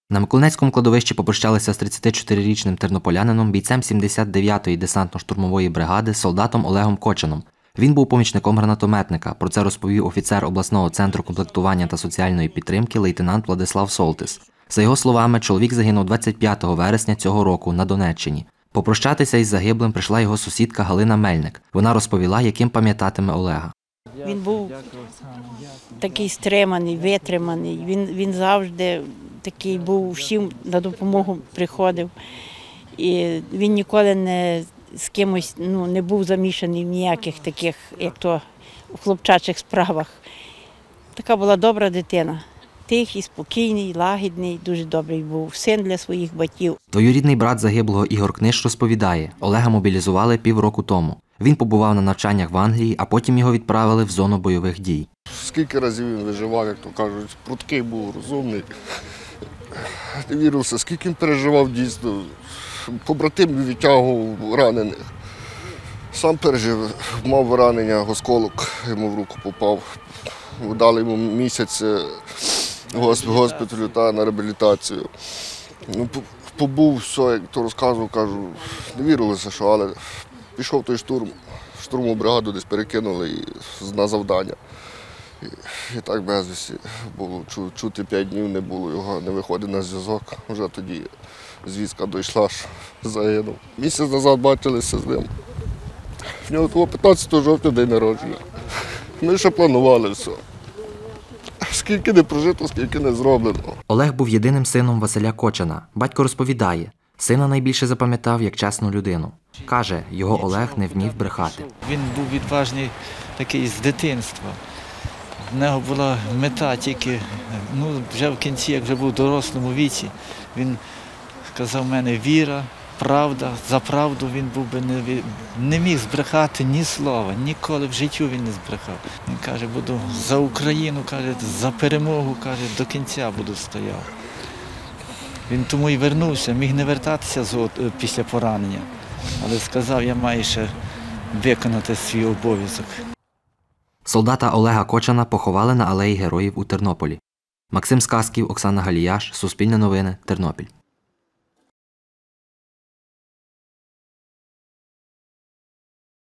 На Миколинецькому кладовищі попрощалися з 34-річним тернополянином, бійцем 79-ї десантно-штурмової бригади, солдатом Олегом Кочаном. Він був помічником гранатометника. Про це розповів офіцер обласного центру комплектування та соціальної підтримки лейтенант Владислав Солтис. За його словами, чоловік загинув 25 вересня цього року на Донеччині. Попрощатися із загиблим прийшла його сусідка Галина Мельник. Вона розповіла, яким пам'ятатиме Олега. Він був такий стриманий, витриманий. Він завжди такий був, всім на допомогу приходив. І він ніколи не з кимось не був замішаний в ніяких таких, як то у хлопчачих справах. Така була добра дитина. Тихий, спокійний, лагідний, дуже добрий був. Син для своїх батьків. Двоюрідний брат загиблого Ігор Книж розповідає, Олега мобілізували півроку тому. Він побував на навчаннях в Англії, а потім його відправили в зону бойових дій. Скільки разів він виживав, як то кажуть, пруткий був, розумний. Не вірився, скільки він переживав дійсно. Побратимів відтягував ранених. Сам пережив, мав ранення, осколок йому в руку попав. Дали йому місяць госпіталю та на реабілітацію. Побув все, як то розказував, кажу, не вірилося, що, але пішов той штурм, штурмову бригаду десь перекинули на завдання. І так безвісті було, чути 5 днів не було його, не виходив на зв'язок. Вже тоді звістка дійшла, що загинув. Місяць назад бачилися з ним. В нього 15 жовтня день народження. Ми ще планували все. Скільки не прожито, скільки не зроблено. Олег був єдиним сином Василя Кочана. Батько розповідає, сина найбільше запам'ятав як чесну людину. Каже, його Олег не вмів брехати. Він був відважний такий з дитинства. В нього була мета тільки, вже в кінці, як вже був в дорослому віці, він сказав, в мене віра, правда, за правду він був би не міг збрехати ні слова, ніколи в житті він не збрехав. Він каже, буду за Україну, каже, за перемогу, каже, до кінця буду стояв. Він тому і вернувся, міг не вертатися після поранення, але сказав, я маю ще виконати свій обов'язок. Солдата Олега Кочана поховали на алеї Героїв у Тернополі. Максим Сказків, Оксана Галіяш, Суспільне новини, Тернопіль.